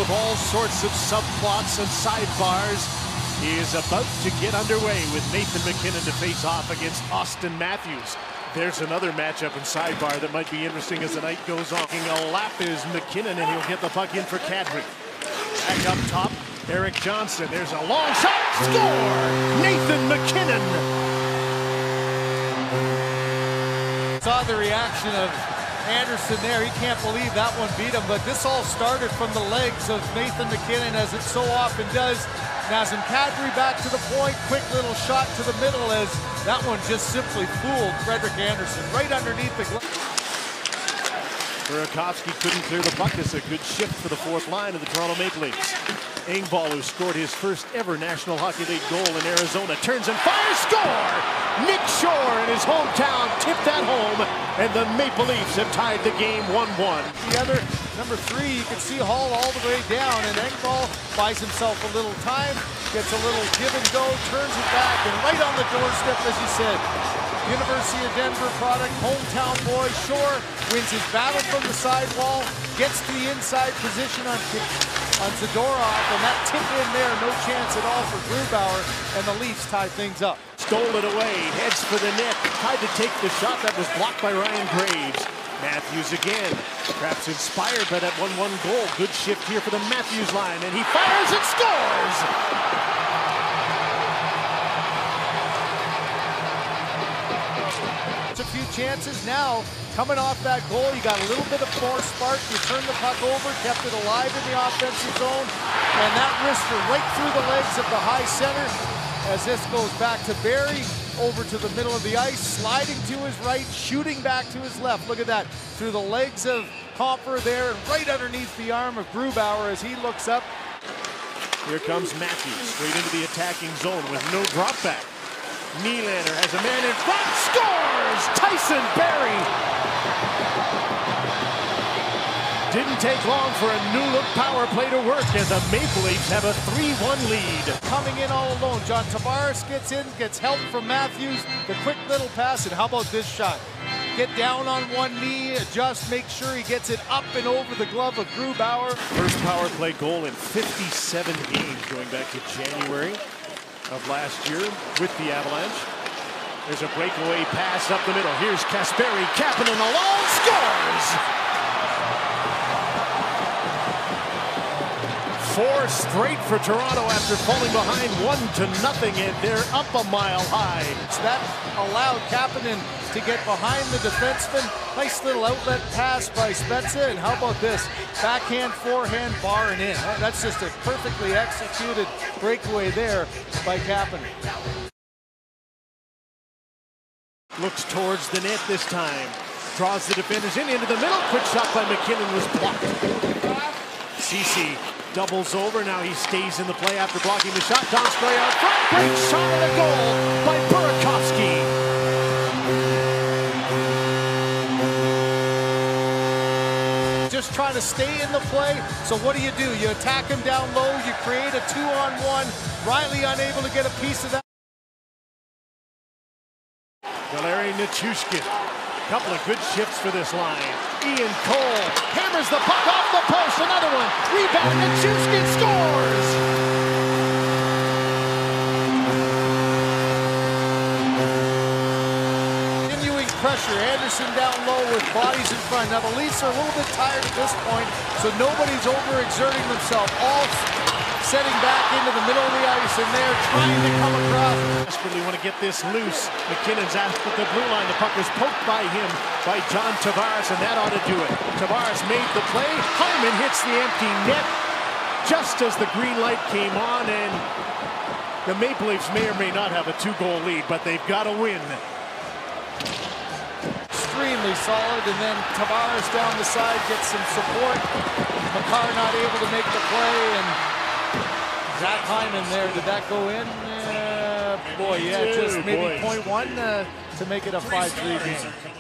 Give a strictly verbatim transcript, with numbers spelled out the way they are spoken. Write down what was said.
of all sorts of subplots and sidebars. He is about to get underway with Nathan MacKinnon to face off against Auston Matthews. There's another matchup in sidebar that might be interesting as the night goes on. A lap is MacKinnon, and he'll get the puck in for Kadri. Back up top, Erik Johnson. There's a long shot. Score! Nathan MacKinnon. Saw the reaction of Anderson there. He can't believe that one beat him, but this all started from the legs of Nathan MacKinnon, as it so often does. Nazem Kadri back to the point, quick little shot to the middle, as that one just simply fooled Frederik Andersen right underneath the glove. Burakovsky couldn't clear the puck. It's a good shift for the fourth line of the Toronto Maple Leafs. Engvall, who scored his first ever National Hockey League goal in Arizona, turns and fires, score! Nick Shore in his hometown tipped that home, and the Maple Leafs have tied the game one one. The other, number three, you can see Hall all the way down, and Engvall buys himself a little time, gets a little give and go, turns it back, and right on the doorstep, as you said. University of Denver product, hometown boy. Shore wins his battle from the sidewall, gets to the inside position on, on Zadorov, and that tip in there, no chance at all for Grubauer, and the Leafs tie things up. Stole it away, heads for the net, tried to take the shot that was blocked by Ryan Graves. Matthews again, perhaps inspired by that one one goal. Good shift here for the Matthews line, and he fires and scores! A few chances now coming off that goal. You got a little bit of more spark. You turned the puck over, kept it alive in the offensive zone, and that wrister right through the legs of the high center as this goes back to Barrie, over to the middle of the ice, sliding to his right, shooting back to his left. Look at that, through the legs of Compher there, and right underneath the arm of Grubauer as he looks up. Here comes Matthews, straight into the attacking zone with no drop back. Nylander has a man in front, scores! Tyson Barrie! Didn't take long for a new look power play to work, and the Maple Leafs have a three one lead. Coming in all alone, John Tavares gets in, gets help from Matthews, the quick little pass, and how about this shot? Get down on one knee, adjust, make sure he gets it up and over the glove of Grubauer. First power play goal in fifty-seven games going back to January of last year with the Avalanche. There's a breakaway pass up the middle. Here's Kasperi, Kapanen alone, scores! Four straight for Toronto after falling behind one to nothing, and they're up a mile high. So that allowed Kapanen to get behind the defenseman. Nice little outlet pass by Spezza, and how about this? Backhand, forehand, bar and in. That's just a perfectly executed breakaway there by Kapanen. Looks towards the net this time. Draws the defenders in into the middle. Quick shot by MacKinnon was blocked. Ceci doubles over. Now he stays in the play after blocking the shot. Donskoy out front. Great shot and a goal by Burakovsky. Just trying to stay in the play. So what do you do? You attack him down low. You create a two-on-one. Riley unable to get a piece of that. Valeri Nichushkin. Couple of good shifts for this line. Ian Cole hammers the puck off the post. Another one. Rebound. Nichushkin scores. Continuing pressure. Anderson down low with bodies in front. Now the Leafs are a little bit tired at this point, so nobody's overexerting themselves. All setting back into the middle of the ice, and they're trying to come across. Desperately want to get this loose. MacKinnon's asked at the blue line. The puck was poked by him, by John Tavares, and that ought to do it. Tavares made the play. Hyman hits the empty net just as the green light came on, and the Maple Leafs may or may not have a two-goal lead, but they've got to win. Extremely solid, and then Tavares down the side gets some support. Makar not able to make the play, and Zach Hyman there, did that go in? Uh, boy, yeah, just maybe point one uh, to make it a five three game.